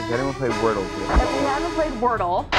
Has anyone played Wordle? If we haven't played Wordle.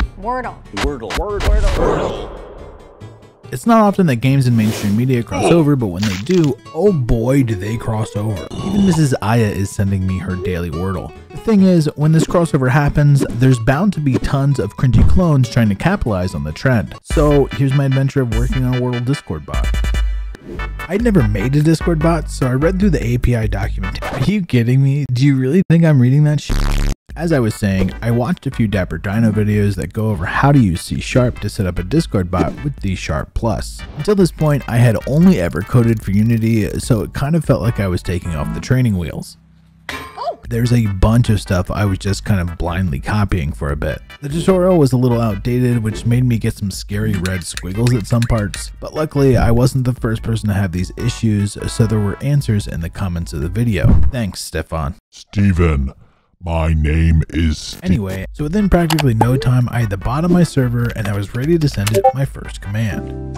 Wordle. It's not often that games and mainstream media cross over, but when they do, oh boy do they cross over. Even Mrs. Aya is sending me her daily Wordle. The thing is, when this crossover happens, there's bound to be tons of cringy clones trying to capitalize on the trend. So here's my adventure of working on a Wordle Discord bot. I'd never made a Discord bot, so I read through the API document. Are you kidding me? Do you really think I'm reading that shit? As I was saying, I watched a few Dapper Dino videos that go over how to use C# to set up a Discord bot with C#+. Until this point, I had only ever coded for Unity, so it kind of felt like I was taking off the training wheels. There's a bunch of stuff I was just kind of blindly copying for a bit. The tutorial was a little outdated, which made me get some scary red squiggles at some parts, but luckily I wasn't the first person to have these issues, so there were answers in the comments of the video. Thanks, Stefan. Steven, my name is Anyway, so within practically no time I had the bot on my server and I was ready to send it my first command.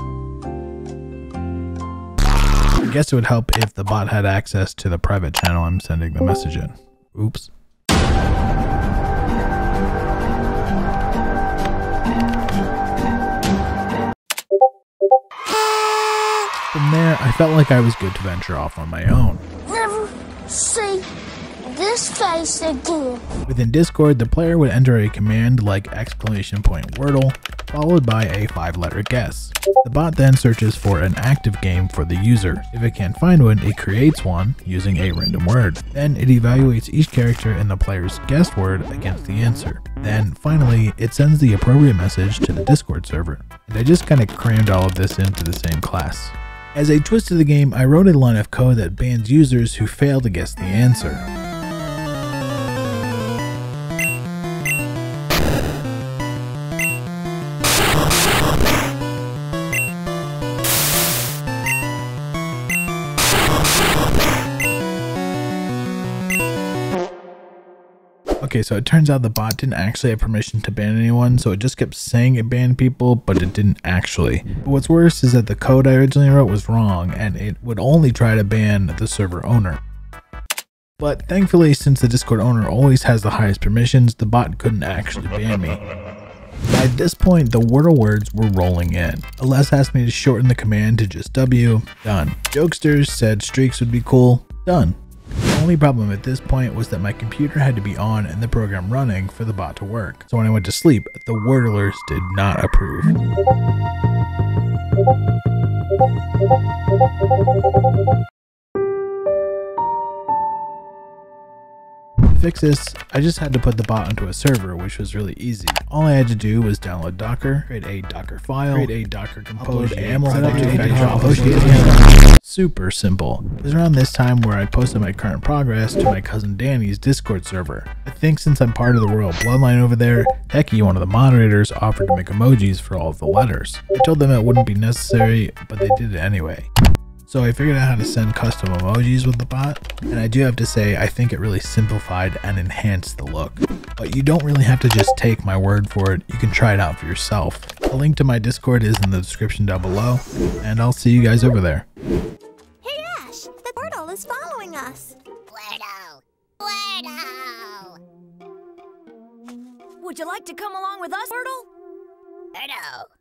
I guess it would help if the bot had access to the private channel I'm sending the message in. Oops. From there, I felt like I was good to venture off on my own. Never see this face again. Within Discord, the player would enter a command like !Wordle, followed by a 5-letter guess. The bot then searches for an active game for the user. If it can't find one, it creates one using a random word. Then it evaluates each character in the player's guessed word against the answer. Then finally, it sends the appropriate message to the Discord server. And I just kind of crammed all of this into the same class. As a twist to the game, I wrote a line of code that bans users who fail to guess the answer. Okay, so it turns out the bot didn't actually have permission to ban anyone, so it just kept saying it banned people, but it didn't actually. But what's worse is that the code I originally wrote was wrong, and it would only try to ban the server owner. But thankfully, since the Discord owner always has the highest permissions, the bot couldn't actually ban me. By this point, the Wordle words were rolling in. Aless asked me to shorten the command to just W. Done. Jokesters said streaks would be cool. Done. The only problem at this point was that my computer had to be on and the program running for the bot to work. So when I went to sleep, the Wordlers did not approve. To fix this, I just had to put the bot onto a server, which was really easy. All I had to do was download Docker, create a Docker file, create a Docker compose YAML, set up a super simple. It was around this time where I posted my current progress to my cousin Dani's Discord server. I think since I'm part of the royal bloodline over there, Hecky, one of the moderators, offered to make emojis for all of the letters. I told them it wouldn't be necessary, but they did it anyway. So I figured out how to send custom emojis with the bot, and I do have to say I think it really simplified and enhanced the look. But you don't really have to just take my word for it, you can try it out for yourself. The link to my Discord is in the description down below, and I'll see you guys over there. Hey Ash, the Wordle is following us. Wordle! Would you like to come along with us, Wordle? Wordle!